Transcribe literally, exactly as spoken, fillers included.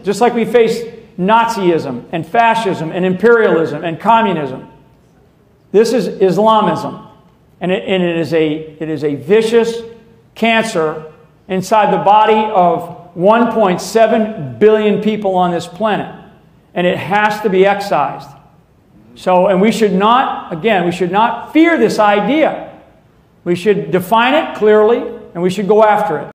just like we face Nazism and fascism and imperialism and communism. This is Islamism, and it, and it is a it is a vicious cancer inside the body of one point seven billion people on this planet, and it has to be excised. So, and we should not, again, we should not fear this idea. We should define it clearly, and we should go after it.